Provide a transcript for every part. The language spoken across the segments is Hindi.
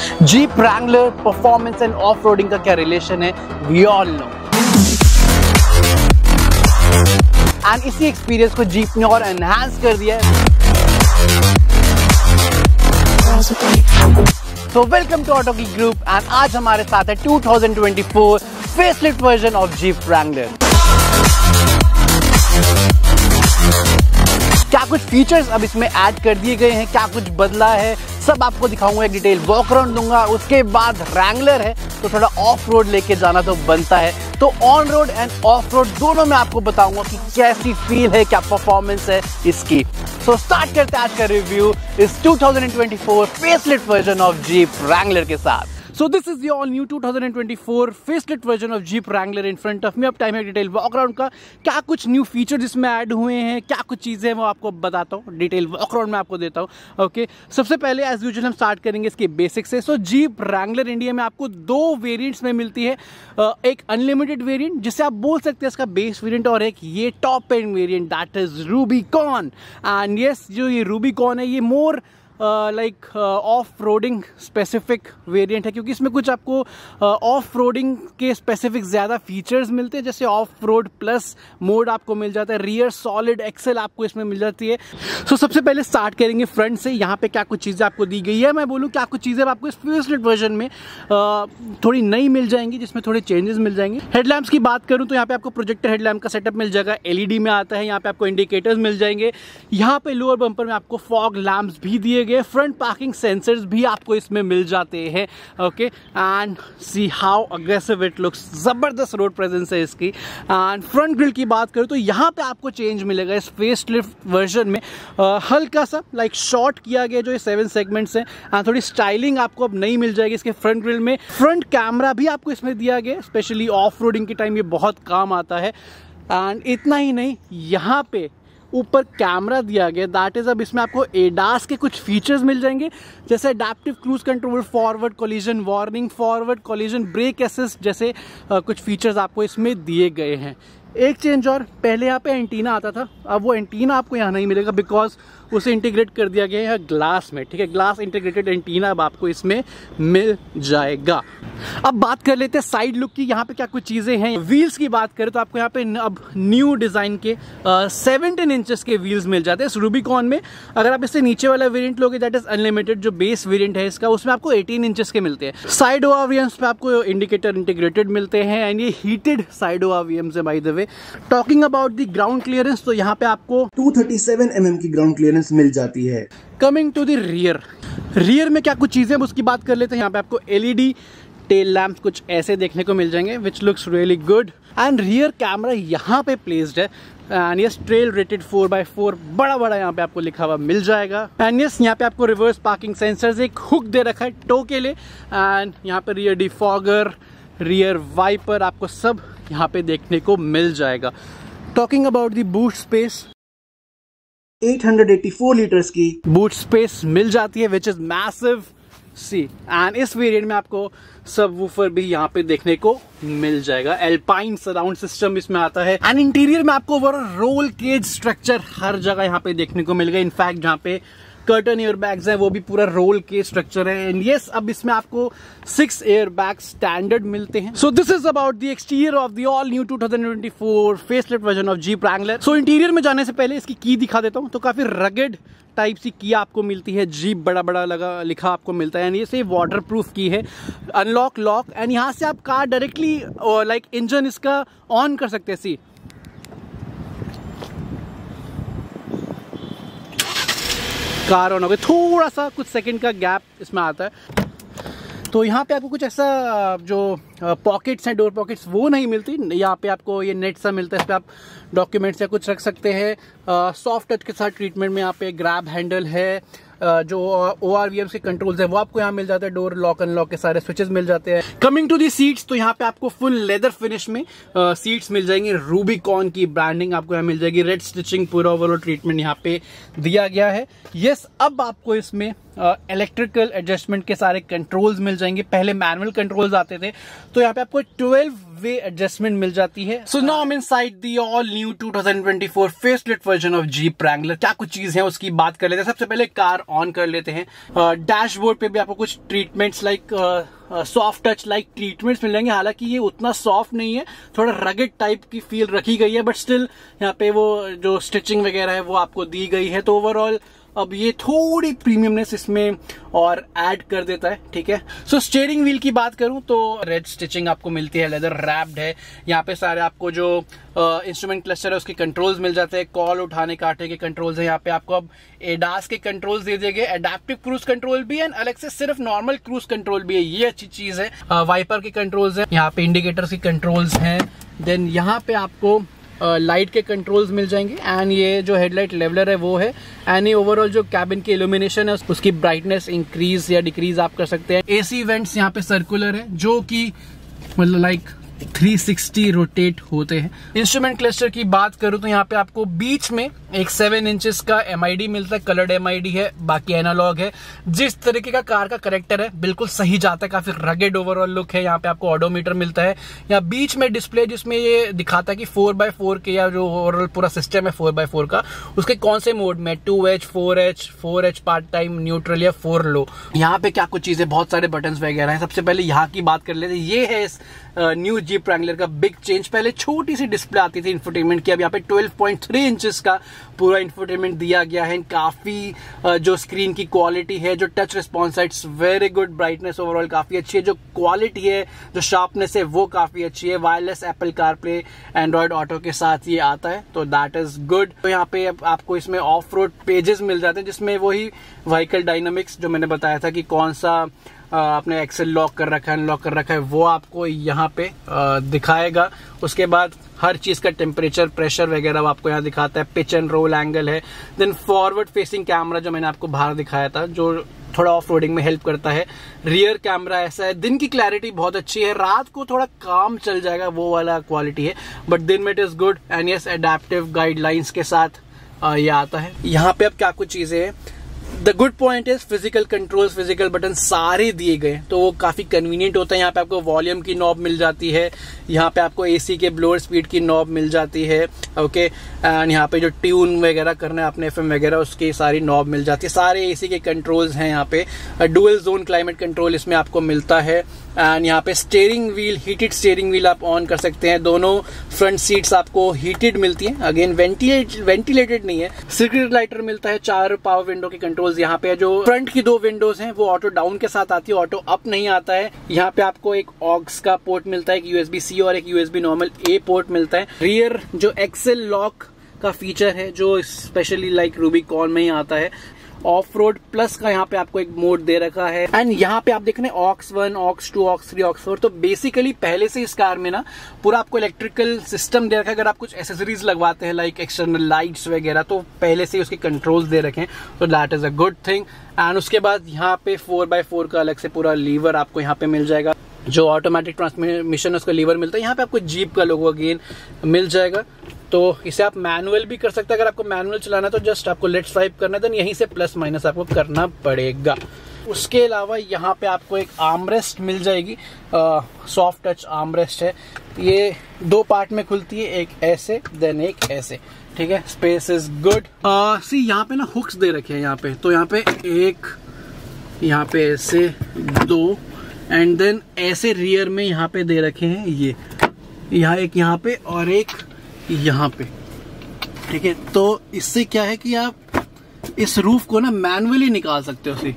Jeep Wrangler performance and off roading का क्या रिलेशन है, वी ऑल नो। एंड इसी एक्सपीरियंस को जीप ने और एनहांस कर दिया है। So welcome to Auto Geek Group and आज हमारे साथ है 2024 facelift version of Jeep Wrangler. क्या कुछ फीचर्स अब इसमें ऐड कर दिए गए हैं, क्या कुछ बदला है, सब आपको दिखाऊंगा, एक डिटेल वॉक अराउंड दूंगा। उसके बाद रैंगलर है तो थोड़ा ऑफ रोड लेके जाना तो बनता है, तो on road and off road दोनों में आपको बताऊंगा कि कैसी फील है, क्या परफॉर्मेंस है इसकी। सो स्टार्ट करते हैं आज का रिव्यू इस 2024 facelift version of Jeep Wrangler के साथ। So this is the all new 2024 facelift version of Jeep Wrangler in front of me। अब टाइम है डिटेल वॉक अराउंड का, क्या कुछ न्यू फीचर इसमें ऐड हुए हैं, क्या कुछ चीज़ें हैं वो आपको बताता हूँ, डिटेल वॉक अराउंड में आपको देता हूँ। ओके, सबसे पहले एज यूजुअल हम स्टार्ट करेंगे इसके बेसिक से। सो जीप रैंगलर इंडिया में आपको दो वेरिएंट्स में मिलती है, एक अनलिमिटेड वेरिएंट जिसे आप बोल सकते हैं इसका बेस वेरिएंट, और एक ये top end variant that is Rubicon. And yes, जो ये रूबिकॉन है ये more like off roading specific variant है, क्योंकि इसमें कुछ आपको ऑफ रोडिंग के स्पेसिफिक ज़्यादा फीचर्स मिलते हैं, जैसे ऑफ रोड प्लस मोड आपको मिल जाता है, रियर सॉलिड एक्सेल आपको इसमें मिल जाती है। सो सबसे पहले स्टार्ट करेंगे फ्रंट से। यहाँ पे क्या कुछ चीज़ें आपको दी गई है, मैं बोलूँ क्या कुछ चीज़ें आपको इस फेसलिफ्ट वर्जन में थोड़ी नई मिल जाएंगी, जिसमें थोड़े चेंजेस मिल जाएंगे। हेडलैम्प्स की बात करूँ तो यहाँ पे आपको प्रोजेक्टर हेडलैम्प का सेटअप मिल जाएगा, LED में आता है। यहाँ पे आपको इंडिकेटर्स मिल जाएंगे। यहाँ पे लोअर बम्पर में आपको फॉग लैम्प्स भी दिए, फ्रंट पार्किंग सेंसर्स भी आपको इसमें मिल जाते हैं। Okay, and see how aggressive it looks, जबरदस्त रोड प्रेजेंस है इसकी। एंड फ्रंट ग्रिल की बात करूं तो यहाँ पे आपको चेंज मिलेगा इस फेसलिफ्ट वर्जन में, हल्का सा लाइक शॉर्ट किया गया जो ये 7 सेगमेंट्स हैं, एंड थोड़ी स्टाइलिंग आपको अब नई मिल जाएगी इसके फ्रंट ग्रिल में। फ्रंट कैमरा भी आपको इसमें दिया गया, स्पेशली ऑफ रोडिंग के टाइम ये बहुत काम आता है। एंड इतना ही नहीं, यहाँ पे ऊपर कैमरा दिया गया, दैट इज अब इसमें आपको एडास के कुछ फीचर्स मिल जाएंगे, जैसे adaptive cruise control, forward collision warning, forward collision brake assist जैसे कुछ फीचर्स आपको इसमें दिए गए हैं। एक चेंज और, पहले यहाँ पे एंटीना आता था, अब वो एंटीना आपको यहाँ नहीं मिलेगा बिकॉज उसे इंटीग्रेट कर दिया गया है ग्लास में। ठीक है, ग्लास इंटीग्रेटेड एंटीना अब आपको इसमें मिल जाएगा। अब बात कर लेते हैं साइड लुक की, यहाँ पे क्या कुछ चीज़ें हैं। व्हील्स की बात करें तो आपको यहाँ पे अब न्यू डिज़ाइन के 17 इंचेस के व्हील्स मिल जाते हैं इस रूबिकॉन में। अगर आप इससे नीचे वाला वेरिएंट लोगे दैट इज अनलिमिटेड, जो बेस वेरिएंट है इसका, उसमें आपको 18 इंचेस के मिलते हैं। साइड ओआरवीएम्स पे आपको इंडिकेटर इंटीग्रेटेड मिलते हैं, एंड ये हीटेड साइड ओआरवीएम्स है by the way. Talking about the ground clearance, तो यहाँ पे आपको 237 mm की ग्राउंड क्लियरेंस मिल जाती है। कमिंग टू द रियर में क्या कुछ चीजें उसकी बात कर लेते हैं। यहाँ पे आपको LED टेल लैम्प कुछ ऐसे देखने को मिल जाएंगे which looks really good, and rear camera यहाँ पे प्लेस्ड है, and yes trail rated 4x4 बड़ा यहाँ पे आपको लिखा हुआ मिल जाएगा। एंड यस, यहाँ पे आपको रिवर्स पार्किंग सेंसर्स, एक हुक दे रखा है टो के लिए, एंड यहाँ पे रियर डिफॉगर, रियर वाइपर आपको सब यहाँ पे देखने को मिल जाएगा। Talking about the boot space, 884 litres की बूट स्पेस मिल जाती है which is massive see, and इस वेरिएंट में आपको सब वूफर भी यहाँ पे देखने को मिल जाएगा। एल्पाइन सराउंड सिस्टम इसमें आता है, एंड इंटीरियर में आपको रोल केज स्ट्रक्चर हर जगह यहाँ पे देखने को मिलेगा। इनफैक्ट जहाँ पे कर्टन एयर बैग्स हैं वो भी पूरा रोल के स्ट्रक्चर है। एंड यस, अब इसमें आपको 6 एयर बैग स्टैंडर्ड मिलते हैं। So this is about the exterior of the all new 2024 facelift version of Jeep Wrangler. So interior में जाने से पहले इसकी की दिखा देता हूँ। तो काफी रगेड टाइप सी की आपको मिलती है, जीप बड़ा लगा लिखा आपको मिलता है, एंड ये से वाटर प्रूफ की है, अनलॉक लॉक, एंड यहाँ से आप कार डायरेक्टली लाइक इंजन इसका ऑन कर सकते हैं। सी कार ऑन हो गई, थोड़ा सा कुछ सेकंड का गैप इसमें आता है। तो यहाँ पे आपको कुछ ऐसा जो पॉकेट्स हैं, डोर पॉकेट्स, वो नहीं मिलती। यहाँ पे आपको ये नेट सा मिलता है, इस पर आप डॉक्यूमेंट्स या कुछ रख सकते हैं। सॉफ्ट टच के साथ ट्रीटमेंट में यहाँ पे ग्रैब हैंडल है, जो ORVMs के कंट्रोल्स है वो आपको यहाँ मिल जाता है, डोर लॉक अनलॉक के सारे स्विचेस मिल जाते हैं। कमिंग टू दी सीट्स, तो यहाँ पे आपको फुल लेदर फिनिश में सीट्स मिल जाएंगी, रूबिकॉन की ब्रांडिंग आपको यहाँ मिल जाएगी, रेड स्टिचिंग पूरा ओवरऑल ट्रीटमेंट यहाँ पे दिया गया है। यस, अब आपको इसमें इलेक्ट्रिकल एडजस्टमेंट के सारे कंट्रोल्स मिल जाएंगे। पहले मैनुअल कंट्रोल्स आते थे, तो यहाँ पे आपको 12 वे एडजस्टमेंट मिल जाती है। So now I am inside the all new 2024 facelift version of Jeep Wrangler. क्या कुछ चीज है उसकी बात कर लेते हैं। सबसे पहले कार ऑन कर लेते हैं। डैशबोर्ड पे भी आपको कुछ treatments like soft touch like treatments मिल जाएंगे। हालांकि ये उतना सॉफ्ट नहीं है, थोड़ा रगेड टाइप की फील रखी गई है, बट स्टिल यहाँ पे वो जो स्टिचिंग वगैरह है वो आपको दी गई है। तो ओवरऑल अब ये थोड़ी प्रीमियमनेस इसमें और ऐड कर देता है, ठीक है। सो स्टीयरिंग व्हील की बात करूं तो रेड स्टिचिंग आपको मिलती है, लेदर रैप्ड है। यहाँ पे सारे आपको जो इंस्ट्रूमेंट क्लस्टर है उसके कंट्रोल्स मिल जाते हैं, कॉल उठाने काटने के कंट्रोल्स है। यहाँ पे आपको अब एडास के कंट्रोल्स दे दिए गए, एडेप्टिव क्रूज कंट्रोल भी है, अलग से सिर्फ नॉर्मल क्रूज कंट्रोल भी है, ये अच्छी चीज है। वाइपर के कंट्रोल्स है, यहाँ पे इंडिकेटर्स के कंट्रोल्स हैं। देन यहाँ पे आपको लाइट के कंट्रोल्स मिल जाएंगे एंड ये जो हेडलाइट लेवलर है वो है। एंड ये ओवरऑल जो कैबिन की इल्यूमिनेशन है उसकी ब्राइटनेस इंक्रीज या डिक्रीज आप कर सकते हैं। एसी वेंट्स यहाँ पे सर्कुलर है जो कि मतलब लाइक 360 रोटेट होते हैं। इंस्ट्रूमेंट क्लस्टर की बात करूं तो यहाँ पे आपको बीच में एक 7 इंचेस का MID मिलता है, कलर्ड MID है, बाकी एनालॉग है। जिस तरीके का कार का करेक्टर है बिल्कुल सही जाता है, काफी रगेड ओवरऑल लुक है। यहाँ पे आपको ऑडोमीटर मिलता है, यहाँ बीच में डिस्प्ले जिसमें ये दिखाता है कि 4x4 के या जो ओवरऑल पूरा सिस्टम है 4x4 का, उसके कौन से मोड में 2H 4H part time, neutral या 4 लो। यहाँ पे क्या कुछ चीजें, बहुत सारे बटन वगैरह है। सबसे पहले यहाँ की बात कर लेते हैं। ये है इस न्यू जीप रैंगलर का बिग चेंज। पहले छोटी सी डिस्प्ले आती थी इंफोटेनमेंट की, अब यहाँ पे 12.3 इंचेस का पूरा इंफोटेनमेंट दिया गया है। काफी जो स्क्रीन की क्वालिटी है, जो टच रिस्पॉन्स है, it's very good. Brightness overall काफी अच्छी है, जो क्वालिटी है, जो शार्पनेस है वो काफी अच्छी है। Wireless Apple CarPlay, Android auto के साथ ये आता है, तो दैट इज गुड। तो यहाँ पे आपको इसमें ऑफ रोड पेजेस मिल जाते हैं जिसमें वही व्हीकल डायनामिक्स जो मैंने बताया था कि कौन सा आपने एक्सेल लॉक कर रखा है, अनलॉक कर रखा है, वो आपको यहाँ पे दिखाएगा। उसके बाद हर चीज का टेम्परेचर, प्रेशर वगैरह आपको यहाँ दिखाता है। पिच एंड रोल एंगल है। देन फॉरवर्ड फेसिंग कैमरा जो मैंने आपको बाहर दिखाया था, जो थोड़ा ऑफ रोडिंग में हेल्प करता है। रियर कैमरा ऐसा है, दिन की क्लैरिटी बहुत अच्छी है, रात को थोड़ा काम चल जाएगा वो वाला क्वालिटी है, बट दिन में it is good. And yes, adaptive guidelines के साथ ये आता है। यहाँ पे अब क्या कुछ चीजें हैं। The good point is physical controls, physical button सारे दिए गए, तो वो काफी कन्वीनियंट होता है। यहाँ पे आपको वॉल्यूम की नॉब मिल जाती है, यहाँ पे आपको एसी के ब्लोअर स्पीड की नॉब मिल जाती है, ओके। एंड यहाँ पे जो ट्यून वगैरह करना है आपने FM वगैरह, उसकी सारी नॉब मिल जाती है। सारे एसी के कंट्रोल्स हैं यहाँ पे। डुअल जोन क्लाइमेट कंट्रोल इसमें आपको मिलता है। एंड यहाँ पे steering wheel, heated steering wheel आप ऑन कर सकते हैं। दोनों फ्रंट सीट्स आपको हीटेड मिलती हैं, अगेन वेंटिलेटेड नहीं है। सर्किट लाइटर मिलता है, 4 पावर विंडो के कंट्रोल्स यहाँ पे। जो फ्रंट की 2 विंडोज हैं वो ऑटो डाउन के साथ आती है, ऑटो अप नहीं आता है। यहाँ पे आपको एक ऑक्स का पोर्ट मिलता है, एक USB-C और एक USB नॉर्मल A पोर्ट मिलता है। रियर जो एक्सेल लॉक का फीचर है, जो स्पेशली लाइक रूबिकॉन में ही आता है। ऑफ रोड प्लस का यहाँ पे आपको एक मोड दे रखा है। एंड यहाँ पे आप देख रहे हैं ऑक्स 1, ऑक्स 2, ऑक्स 3, ऑक्स 4। तो बेसिकली पहले से इस कार में ना पूरा आपको इलेक्ट्रिकल सिस्टम दे रखा है। अगर आप कुछ एसेसरीज लगवाते हैं लाइक एक्सटर्नल लाइट्स वगैरह, तो पहले से उसके कंट्रोल्स दे रखे हैं, तो that is a good thing. And उसके बाद यहाँ पे 4x4 का अलग से पूरा लीवर आपको यहाँ पे मिल जाएगा। जो ऑटोमेटिक ट्रांसमिशन उसका लीवर मिलता है। यहाँ पे आपको जीप का लोगो अगेन मिल जाएगा, तो इसे आप मैनुअल भी कर सकते हैं। अगर आपको मैनुअल चलाना है तो जस्ट आपको लेट्स स्वाइप करना है, देन यहीं से प्लस माइनस आपको करना पड़ेगा। उसके अलावा यहाँ पे आपको एक आर्मरेस्ट मिल जाएगी, सॉफ्ट टच आर्मरेस्ट है। ये 2 पार्ट में खुलती है, एक ऐसे देन एक ऐसे, ठीक है। Space is good. सी यहाँ पे ना हुक्स दे रखे हैं यहाँ पे, तो यहाँ पे एक, यहाँ पे ऐसे 2 एंड देन ऐसे रियर में यहाँ पे दे रखे हैं। ये यहाँ एक यहाँ पे और एक यहाँ पे, ठीक है। तो इससे क्या है कि आप इस रूफ को ना मैनुअली निकाल सकते हो। सी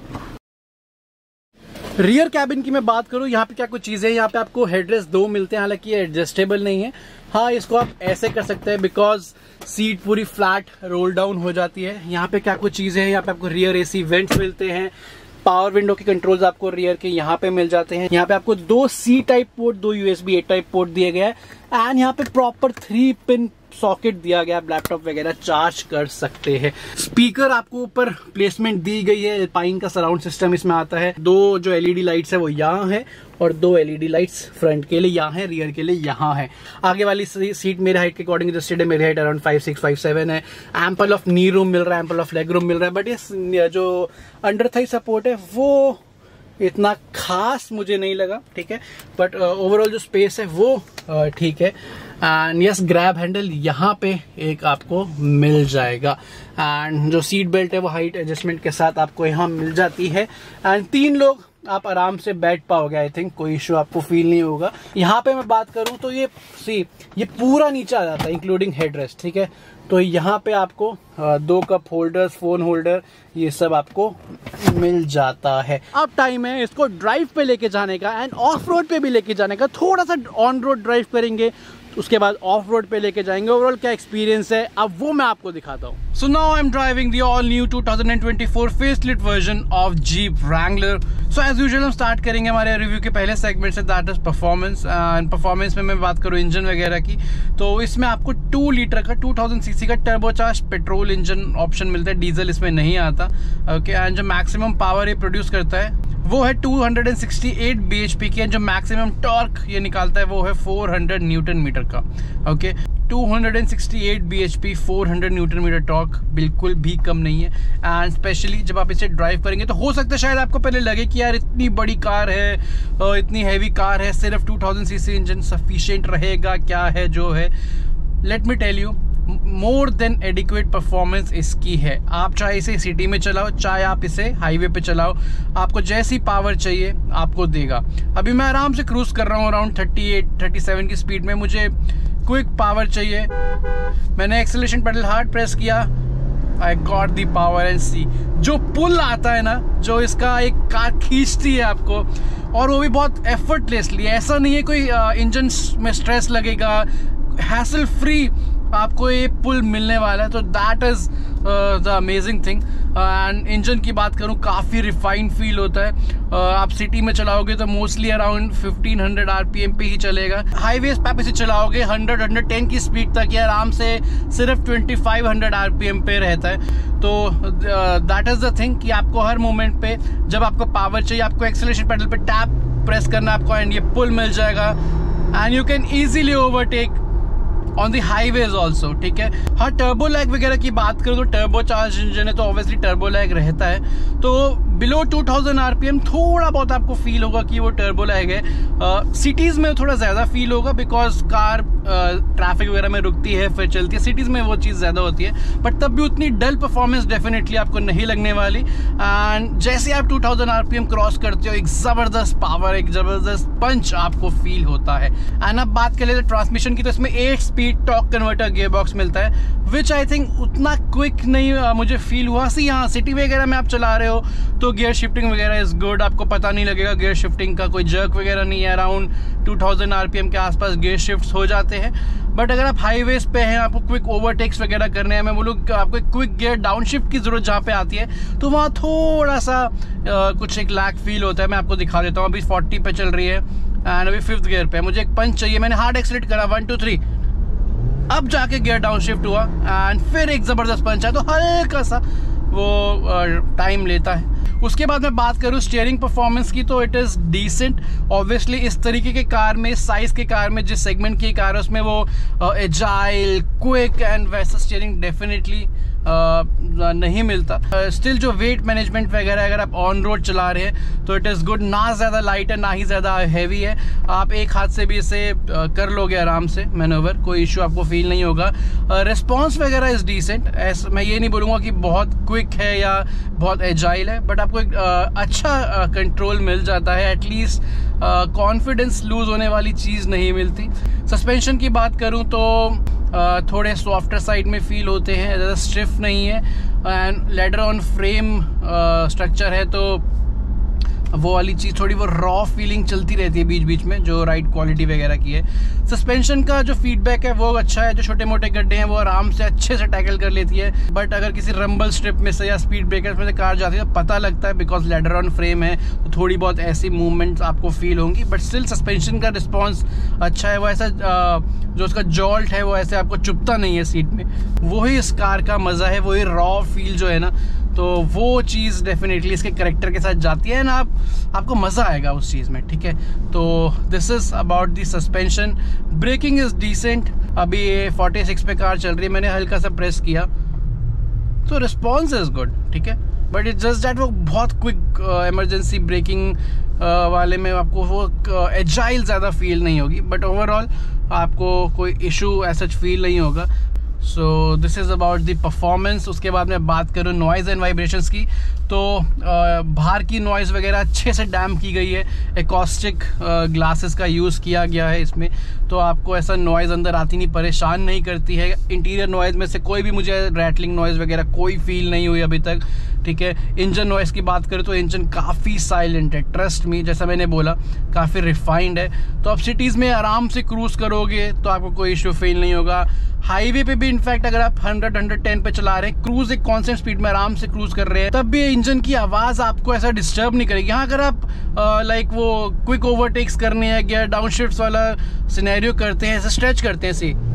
रियर कैबिन की मैं बात करूं, यहाँ पे क्या कुछ चीजें हैं। यहाँ पे आपको हेडरेस्ट 2 मिलते हैं, हालांकि ये एडजस्टेबल नहीं है। हाँ, इसको आप ऐसे कर सकते हैं बिकॉज सीट पूरी फ्लैट रोल डाउन हो जाती है। यहाँ पे क्या कुछ चीजें हैं, यहाँ पे आपको रियर AC वेंट्स मिलते हैं। पावर विंडो के कंट्रोल्स आपको रियर के यहाँ पे मिल जाते हैं। यहाँ पे आपको 2 C type port, 2 USB A type port दिए गए हैं। एंड यहाँ पे प्रॉपर 3 पिन सॉकेट दिया गया, लैपटॉप वगैरह चार्ज कर सकते हैं। स्पीकर आपको ऊपर प्लेसमेंट दी गई है, एल्पाइन का सराउंड सिस्टम इसमें आता है। 2 जो LED लाइट्स है वो यहाँ है और 2 LED लाइट्स फ्रंट के लिए यहाँ है, रियर के लिए यहाँ है। आगे वाली सीट मेरे हाइट के अकॉर्डिंग एडजस्टेड है, मेरी हाइट अराउंड 5'6", 5'7" है। एम्पल ऑफ नी रूम मिल रहा है, एम्पल ऑफ लेग रूम मिल रहा है, बट ये जो अंडर थाई सपोर्ट है वो इतना खास मुझे नहीं लगा, ठीक है, बट ओवरऑल जो स्पेस है वो ठीक है। एंड यस, ग्रैब हैंडल यहाँ पे एक आपको मिल जाएगा, एंड जो सीट बेल्ट है वो हाइट एडजस्टमेंट के साथ आपको यहाँ मिल जाती है, एंड 3 लोग आप आराम से बैठ पाओगे। आई थिंक कोई इश्यू आपको फील नहीं होगा। यहाँ पे मैं बात करूँ तो ये पूरा नीचे आ जाता है इंक्लूडिंग हेडरेस्ट, ठीक है। तो यहाँ पे आपको 2 कप होल्डर्स, फोन होल्डर, ये सब आपको मिल जाता है। अब टाइम है इसको ड्राइव पे लेके जाने का एंड ऑफ रोड पे भी लेके जाने का। थोड़ा सा ऑन रोड ड्राइव करेंगे, उसके बाद ऑफ रोड पे लेके जाएंगे। ओवरऑल क्या एक्सपीरियंस है अब वो मैं आपको दिखाता हूँ। So now I am driving the all new 2024 facelift version of Jeep Wrangler. So as usual हम स्टार्ट करेंगे हमारे रिव्यू के पहले सेगमेंट से, that is performance. And performance में मैं बात करूँ इंजन वगैरह की, तो इसमें आपको 2 लीटर का 2000 सीसी का टर्बोचार्ज पेट्रोल इंजन ऑप्शन मिलता है, डीजल इसमें नहीं आता। ओके, एंड जो मैक्सिमम पावर ये प्रोड्यूस करता है वो है 268 bhp की, जो मैक्सिमम टॉर्क ये निकालता है वो है 400 न्यूटन मीटर का। Okay, 268 bhp 400 newton metre torque बिल्कुल भी कम नहीं है। एंड स्पेशली जब आप इसे ड्राइव करेंगे तो हो सकता है शायद आपको पहले लगे कि यार इतनी बड़ी कार है, इतनी हैवी कार है, सिर्फ 2000 सीसी इंजन सफिशिएंट रहेगा क्या है जो है। Let me tell you, more than adequate performance इसकी है। आप चाहे इसे सिटी में चलाओ, चाहे आप इसे हाईवे पे चलाओ, आपको जैसी पावर चाहिए आपको देगा। अभी मैं आराम से क्रूज कर रहा हूँ अराउंड 38-37 की स्पीड में। मुझे क्विक पावर चाहिए, मैंने एक्सेलरेशन पेडल हार्ड प्रेस किया, I got the power. And see जो पुल आता है ना, जो इसका एक कार खींचती है आपको, और वो भी बहुत एफर्टलेसली। ऐसा नहीं है कोई इंजन में स्ट्रेस लगेगा, हैसल फ्री आपको ये पुल मिलने वाला है। तो that is the amazing thing. And engine की बात करूँ, काफ़ी रिफाइंड फील होता है। आप सिटी में चलाओगे तो मोस्टली अराउंड 1500 RPM पे ही चलेगा। हाईवेज पे आप इसे चलाओगे 100-110 की स्पीड तक, ये आराम से सिर्फ 2500 RPM पे रहता है। तो दैट इज द थिंग कि आपको हर मोमेंट पे जब आपको पावर चाहिए, आपको एक्सेलरेशन पेडल पे टैप प्रेस करना आपको, एंड ये पुल मिल जाएगा, and you can easily overtake on the highways also, ठीक है। हाँ, टर्बो लैग वगैरह की बात करूँ तो टर्बो चार्ज इंजन है तो ऑब्वियसली टर्बो लैग रहता है। तो बिलो 2000 RPM थोड़ा बहुत आपको फील होगा कि वो टर्बो लैग है। सिटीज़ में थोड़ा ज़्यादा फील होगा बिकॉज कार ट्रैफिक वगैरह में रुकती है फिर चलती है, सिटीज़ में वो चीज़ ज़्यादा होती है। बट तब भी उतनी डल परफॉर्मेंस डेफिनेटली आपको नहीं लगने वाली। एंड जैसे आप 2000 RPM क्रॉस करते हो, एक ज़बरदस्त पावर, एक ज़बरदस्त पंच आपको फील होता है। एंड अब बात कर लेते हैं ट्रांसमिशन की, तो इसमें 8 speed torque converter gear box मिलता है, विच आई थिंक उतना क्विक नहीं मुझे फील हुआ। सी यहाँ सिटी वगैरह में आप चला रहे हो तो गियर शिफ्टिंग वगैरह इज गुड, आपको पता नहीं लगेगा गियर शिफ्टिंग का, कोई जर्क वगैरह नहीं है। अराउंड 2000 RPM के आसपास गियर शिफ्ट हो जाते हैं। बट अगर आप हाईवेज पे हैं, आपको क्विक ओवरटेक्स वगैरह करने हैं, मैं बोलूँ आपको क्विक गियर डाउन शिफ्ट की जरूरत जहाँ पे आती है, तो वहाँ थोड़ा सा कुछ एक लैग फील होता है। मैं आपको दिखा देता हूँ। अभी 40 पे चल रही है एंड अभी 5th गियर पे, मुझे एक पंच चाहिए, मैंने हार्ड एक्सीलरेट करा 1 2 3, अब जाके गियर डाउन शिफ्ट हुआ एंड फिर एक ज़बरदस्त पंच है, तो हल्का सा वो टाइम लेता है। उसके बाद मैं बात करूँ स्टीयरिंग परफॉर्मेंस की, तो इट इज़ डिसेंट। ऑब्वियसली इस तरीके के कार में, इस साइज़ के कार में, जिस सेगमेंट की कार है उसमें वो एजाइल, क्विक एंड वैसा स्टीयरिंग डेफिनेटली नहीं मिलता। स्टिल जो वेट मैनेजमेंट वगैरह अगर आप ऑन रोड चला रहे हैं तो इट इज़ गुड। ना ज़्यादा लाइट है ना ही ज़्यादा हैवी है, आप एक हाथ से भी इसे कर लोगे आराम से मैनूवर, कोई इशू आपको फील नहीं होगा। रिस्पॉन्स वगैरह इज़ डिसेंट। मैं ये नहीं बोलूँगा कि बहुत क्विक है या बहुत एजाइल है, बट आपको एक अच्छा कंट्रोल मिल जाता है। एटलीस्ट कॉन्फिडेंस लूज होने वाली चीज़ नहीं मिलती। सस्पेंशन की बात करूँ तो थोड़े सॉफ्टर साइड में फील होते हैं, ज़्यादा स्टिफ नहीं है। And ladder on frame structure है तो वो वाली चीज़ थोड़ी वो रॉ फीलिंग चलती रहती है बीच बीच में, जो राइड क्वालिटी वगैरह की है। सस्पेंशन का जो फीडबैक है वो अच्छा है, जो छोटे मोटे गड्ढे हैं वो आराम से अच्छे से टैकल कर लेती है। बट अगर किसी रंबल स्ट्रिप में से या स्पीड ब्रेकर्स में से कार जाती है तो पता लगता है, बिकॉज लेडर ऑन फ्रेम है तो थोड़ी बहुत ऐसी मूवमेंट्स आपको फील होंगी। बट स्टिल सस्पेंशन का रिस्पॉन्स अच्छा है। वो ऐसा जो उसका जॉल्ट है वो ऐसे आपको चुभता नहीं है सीट में, वही इस कार का मज़ा है, वही रॉ फील जो है ना, तो वो चीज़ डेफिनेटली इसके करेक्टर के साथ जाती है ना, आपको मज़ा आएगा उस चीज़ में, ठीक है। तो this is about the suspension. Braking is decent. अभी ये 46 पे कार चल रही है, मैंने हल्का सा प्रेस किया तो रिस्पॉन्स इज़ गुड, ठीक है। बट इट जस्ट दैट वो बहुत क्विक इमरजेंसी ब्रेकिंग वाले में आपको वो एजाइल ज़्यादा फील नहीं होगी, बट ओवरऑल आपको कोई इशू ऐसा फील नहीं होगा। So this is about the performance. उसके बाद मैं बात करूँ नॉइज़ एंड वाइब्रेशंस की, तो बाहर की नॉइज़ वगैरह अच्छे से डैम्प की गई है, एकॉस्टिक ग्लासेस का यूज़ किया गया है इसमें, तो आपको ऐसा नॉइज़ अंदर आती नहीं, परेशान नहीं करती है। इंटीरियर नॉइज़ में से कोई भी मुझे रैटलिंग नॉइज़ वगैरह कोई फील नहीं हुई अभी तक, ठीक है। इंजन नॉइज़ की बात करें तो इंजन काफ़ी साइलेंट है, ट्रस्ट मी, जैसा मैंने बोला काफ़ी रिफाइंड है। तो आप सिटीज़ में आराम से क्रूज़ करोगे तो आपको कोई इशू फील नहीं होगा। हाईवे पे भी इनफैक्ट अगर आप 100-110 पे चला रहे हैं, क्रूज एक कांस्टेंट स्पीड में आराम से क्रूज कर रहे हैं, तब भी इंजन की आवाज़ आपको ऐसा डिस्टर्ब नहीं करेगी। हाँ, अगर आप लाइक वो क्विक ओवरटेक्स करने हैं, गियर डाउन शिफ्ट वाला सिनेरियो करते हैं, ऐसे स्ट्रेच करते हैं, ऐसे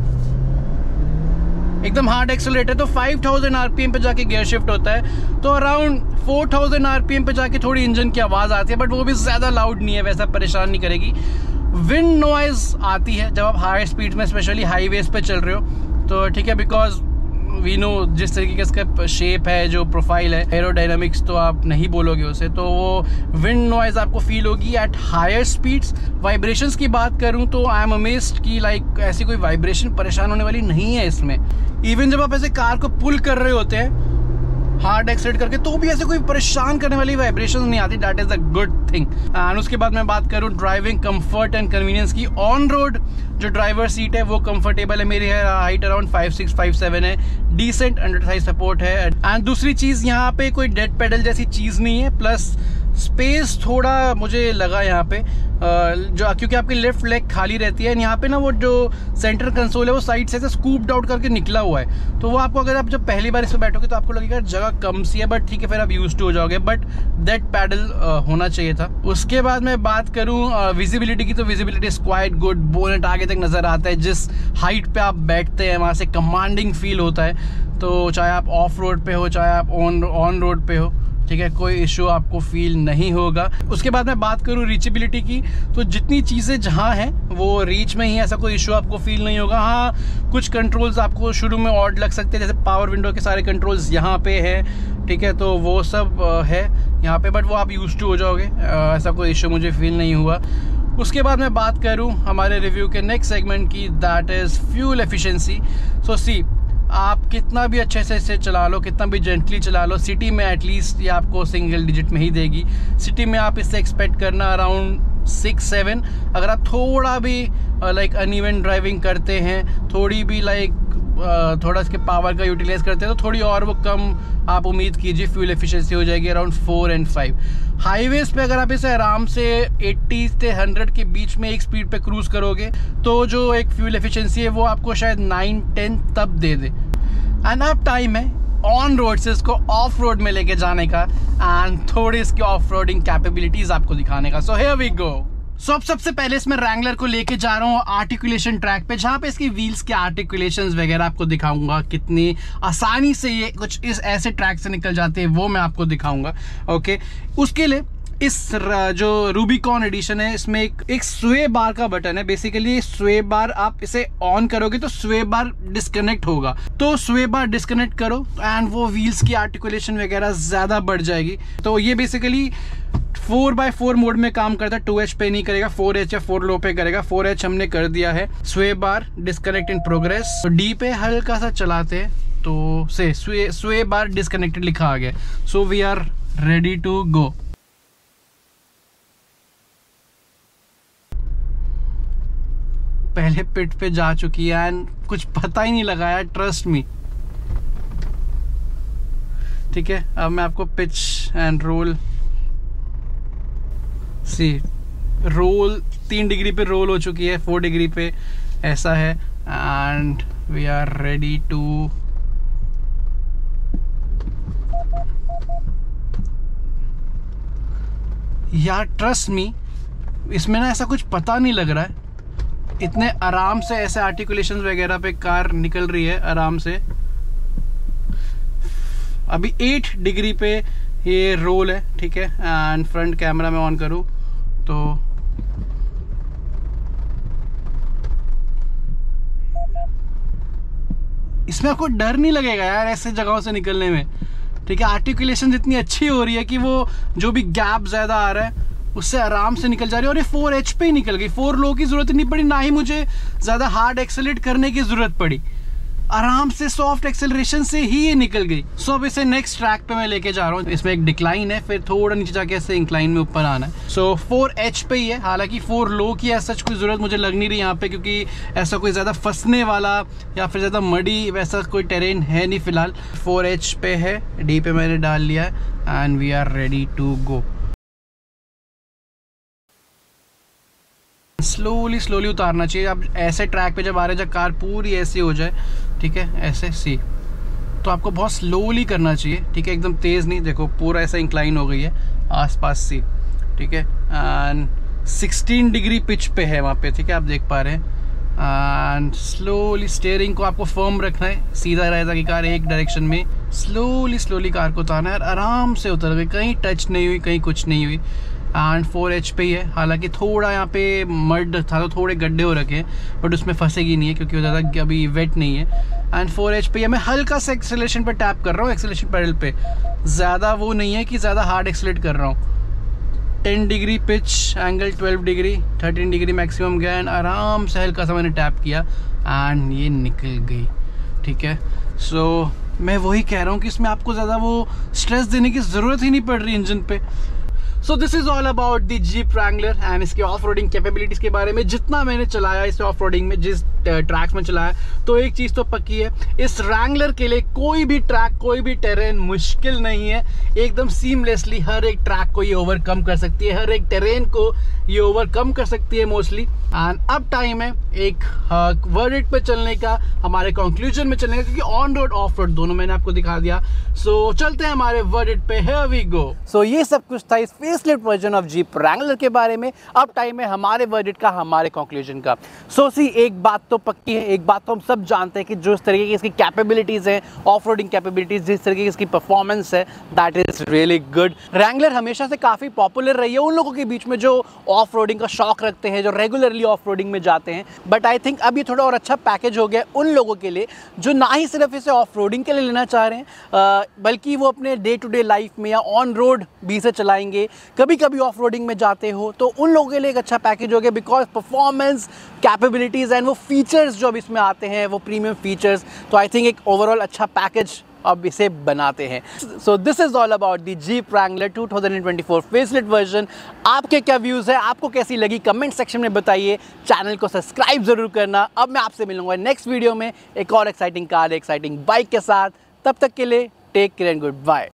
एकदम हार्ड एक्सेलरेटर, तो 5000 आरपीएम पे जाके गियर शिफ्ट होता है, तो अराउंड 4000 आरपीएम पे जाके थोड़ी इंजन की आवाज़ आती है, बट वो भी ज़्यादा लाउड नहीं है, वैसा परेशान नहीं करेगी। विंड नॉइज़ आती है जब आप हाई स्पीड में स्पेशली हाईवेज पे चल रहे हो, तो ठीक है, बिकॉज वी नो जिस तरीके का इसका शेप है, जो प्रोफाइल है, एरोडायनामिक्स, तो आप नहीं बोलोगे उसे, तो वो विंड नॉइज़ आपको फील होगी एट हायर स्पीड्स। वाइब्रेशंस की बात करूं तो आई एम अमेज्ड कि लाइक ऐसी कोई वाइब्रेशन परेशान होने वाली नहीं है इसमें। इवन जब आप ऐसे कार को पुल कर रहे होते हैं हार्ड एक्सीलरेट करके, तो भी ऐसे कोई परेशान करने वाली वाइब्रेशन नहीं आती, that is a good thing. And उसके बाद मैं बात करूँ ड्राइविंग कंफर्ट एंड कन्वीनियंस की, ऑन रोड जो ड्राइवर सीट है वो कंफर्टेबल है, मेरी है हाइट अराउंड 5'6", 5'7" है, डिसेंट अंडर थाई सपोर्ट है। एंड दूसरी चीज़, यहाँ पे कोई डेड पेडल जैसी चीज़ नहीं है, प्लस स्पेस थोड़ा मुझे लगा यहाँ पे, जो क्योंकि आपकी लेफ्ट लेग खाली रहती है, यहाँ पे ना वो जो सेंटर कंसोल है वो साइड से स्कूप्ड आउट करके निकला हुआ है, तो वो आपको अगर आप जब पहली बार इसमें बैठोगे तो आपको लगेगा जगह कम सी है, बट ठीक है, फिर आप यूज टू हो जाओगे, बट दैट पैडल होना चाहिए था। उसके बाद मैं बात करूँ विजिबिलिटी की, तो visibility is quite good, bonnet आगे तक नज़र आता है, जिस हाइट पे आप बैठते हैं वहाँ से कमांडिंग फील होता है, तो चाहे आप ऑफ रोड पे हो, चाहे आप ऑन रोड पे हो, ठीक है, कोई इशू आपको फील नहीं होगा। उसके बाद मैं बात करूँ रीचेबिलिटी की, तो जितनी चीज़ें जहाँ हैं वो रीच में ही, ऐसा कोई इशू आपको फील नहीं होगा। हाँ, कुछ कंट्रोल्स आपको शुरू में ऑड लग सकते हैं, जैसे पावर विंडो के सारे कंट्रोल्स यहाँ पे हैं, ठीक है, तो वो सब है यहाँ पे, बट वो आप यूज टू हो जाओगे, ऐसा कोई इशू मुझे फील नहीं हुआ। उसके बाद मैं बात करूँ हमारे रिव्यू के नेक्स्ट सेगमेंट की, that is fuel efficiency. So see, आप कितना भी अच्छे से इसे चला लो, कितना भी जेंटली चला लो, सिटी में एटलीस्ट ये आपको सिंगल डिजिट में ही देगी। सिटी में आप इससे एक्सपेक्ट करना अराउंड 6-7। अगर आप थोड़ा भी लाइक अनइवन ड्राइविंग करते हैं, थोड़ी भी लाइक थोड़ा इसके पावर का यूटिलाइज करते हैं, तो थोड़ी और वो कम आप उम्मीद कीजिए, फ्यूल एफिशिएंसी हो जाएगी अराउंड 4 और 5। हाईवेज पे अगर आप इसे आराम से 80 से 100 के बीच में एक स्पीड पे क्रूज करोगे, तो जो एक फ्यूल एफिशिएंसी है वो आपको शायद 9-10 तब दे दे। एंड अब टाइम है ऑन रोड से इसको ऑफ रोड में लेके जाने का, एंड थोड़ी इसकी ऑफ रोडिंग कैपेबिलिटीज आपको दिखाने का। So here we go. सो अब सबसे पहले इसमें रैंगलर को लेके जा रहा हूँ आर्टिकुलेशन ट्रैक पे, जहाँ पे इसकी व्हील्स के आर्टिकुलेशंस वगैरह आपको दिखाऊंगा, कितनी आसानी से ये कुछ इस ऐसे ट्रैक से निकल जाते हैं वो मैं आपको दिखाऊंगा। ओके, उसके लिए इस जो रूबिकॉन एडिशन है, इसमें एक स्वे बार का बटन है। बेसिकली स्वे बार आप इसे ऑन करोगे तो स्वे बार डिस्कनेक्ट होगा, तो स्वे बार डिस्कनेक्ट करो एंड वो व्हील्स की आर्टिकुलेशन वगैरह ज़्यादा बढ़ जाएगी। तो ये बेसिकली 4x4 मोड में काम करता है, 2H पे नहीं करेगा, 4H या 4 लो पे करेगा। 4H हमने कर दिया है। Sway bar disconnect in progress, तो डी पे हल्का सा चलाते हैं तो से स्वे बार डिस्कनेक्टेड लिखा आ गया। So we are ready to go. पहले पिट पे जा चुकी है एंड कुछ पता ही नहीं लगाया, ट्रस्ट मी। ठीक है, अब मैं आपको pitch and roll see roll 3 degree पे रोल हो चुकी है, 4 डिग्री पे ऐसा है, and we are ready to यार ट्रस्ट मी, इसमें ना ऐसा कुछ पता नहीं लग रहा है, इतने आराम से ऐसे आर्टिकुलेशंस वगैरह पे कार निकल रही है आराम से। अभी 8 डिग्री पे ये रोल है, ठीक है, एंड फ्रंट कैमरा में ऑन करूँ तो इसमें आपको डर नहीं लगेगा यार ऐसे जगहों से निकलने में, ठीक है, आर्टिकुलेशन इतनी अच्छी हो रही है कि वो जो भी गैप ज़्यादा आ रहा है उससे आराम से निकल जा रही है। और ये 4H पे ही निकल गई, 4 लो की ज़रूरत नहीं पड़ी, ना ही मुझे ज़्यादा हार्ड एक्सेलरेट करने की ज़रूरत पड़ी, आराम से सॉफ्ट एक्सेलरेशन से ही ये निकल गई। सो अब इसे नेक्स्ट ट्रैक पे मैं लेके जा रहा हूँ। इसमें एक डिक्लाइन है, फिर थोड़ा नीचे जाके ऐसे इंक्लाइन में ऊपर आना है। सो 4H पे ही है, हालांकि 4 लो की ऐसा कुछ ज़रूरत मुझे लग नहीं रही यहाँ पे, क्योंकि ऐसा कोई ज़्यादा फंसने वाला या फिर ज़्यादा मडी वैसा कोई टेरेन है नहीं फ़िलहाल। 4H पे है, डी पे मैंने डाल लिया है and we are ready to go. Slowly उतारना चाहिए। अब ऐसे ट्रैक पे जब आ रहे हैं, जब कार पूरी ऐसी हो जाए, ठीक है, ऐसे सी, तो आपको बहुत स्लोली करना चाहिए, ठीक है, एकदम तेज़ नहीं। देखो पूरा ऐसा इंक्लाइन हो गई है आसपास सी, ठीक है, एंड 16 डिग्री पिच पे है वहाँ पे, ठीक है, आप देख पा रहे हैं। एंड स्लोली स्टीयरिंग को आपको फर्म रखना है, सीधा रहेगा कि कार एक डायरेक्शन में, स्लोली कार को उतारना है, आराम से उतर गई, कहीं टच नहीं हुई, कहीं कुछ नहीं हुई। एंड 4H पे ही है, हालांकि थोड़ा यहाँ पे मड था तो थोड़े गड्ढे हो रखे हैं, बट उसमें फंसेगी नहीं है क्योंकि वो ज़्यादा अभी वेट नहीं है। एंड 4H पे मैं हल्का सा एक्सेलरेशन पे टैप कर रहा हूँ, एक्सेलरेशन पैडल पे, ज़्यादा वो नहीं है कि ज़्यादा हार्ड एक्सेलरेट कर रहा हूँ। 10 degree pitch angle, 12 degree, 13 degree maximum गया एंड आराम से हल्का सा मैंने टैप किया एंड ये निकल गई, ठीक है। सो मैं वही कह रहा हूँ कि इसमें आपको ज़्यादा वो स्ट्रेस देने की ज़रूरत ही नहीं पड़ रही इंजन पे। So this is all about the Jeep Wrangler and इसके ऑफ रोडिंग कैपेबिलिटीज़ के बारे में। जितना मैंने चलाया इस ऑफ रोडिंग में, जिस ट्रैक्स में चलाया, तो एक चीज़ तो पक्की है, इस रैंगलर के लिए कोई भी ट्रैक, कोई भी टेरेन मुश्किल नहीं है। एकदम सीमलेसली हर एक ट्रैक को ये ओवरकम कर सकती है, हर एक टेरेन को ये ओवरकम कर सकती है मोस्टली। एंड अब टाइम है एक वर्डिक्ट पे चलने का, हमारे कंक्लूजन में चलने का, क्योंकि ऑन रोड ऑफ रोड दोनों मैंने आपको दिखा दिया। सो चलते हैं हमारे वर्डिक्ट पे, हियर वी गो। सो ये सब कुछ था इस facelift version of Jeep Wrangler के बारे में। अब टाइम है हमारे वर्डिक्ट का, हमारे कंक्लूजन का। सो सी एक बात तो पक्की है, एक बात तो हम सब जानते हैं कि जो इस तरीके की इसकी कैपेबिलिटीज़ हैं, ऑफ रोडिंग कैपेबिलिटीज़, जिस तरीके की इसकी परफॉर्मेंस है, that is really good. Wrangler हमेशा से काफ़ी पॉपुलर रही है उन लोगों के बीच में जो ऑफ रोडिंग का शौक रखते हैं, जो रेगुलरली ऑफ रोडिंग में जाते हैं। बट आई थिंक अब ये थोड़ा और अच्छा पैकेज हो गया उन लोगों के लिए जो ना ही सिर्फ इसे ऑफ रोडिंग के लिए लेना चाह रहे हैं, बल्कि वो अपने डे टू डे लाइफ में या ऑन रोड भी इसे चलाएंगे, कभी कभी ऑफ रोडिंग में जाते हो, तो उन लोगों के लिए एक अच्छा पैकेज हो गया। बिकॉज परफॉर्मेंस, कैपेबिलिटीज़ एंड वो फीचर्स जो अब इसमें आते हैं, वो प्रीमियम फीचर्स, तो आई थिंक एक ओवरऑल अच्छा पैकेज अब इसे बनाते हैं। So this is all about the Jeep Wrangler 2024 facelift version. आपके क्या व्यूज़ है, आपको कैसी लगी, कमेंट सेक्शन में बताइए। चैनल को सब्सक्राइब जरूर करना। अब मैं आपसे मिलूंगा नेक्स्ट वीडियो में एक और एक्साइटिंग कार, एक्साइटिंग बाइक के साथ। तब तक के लिए take care and good bye.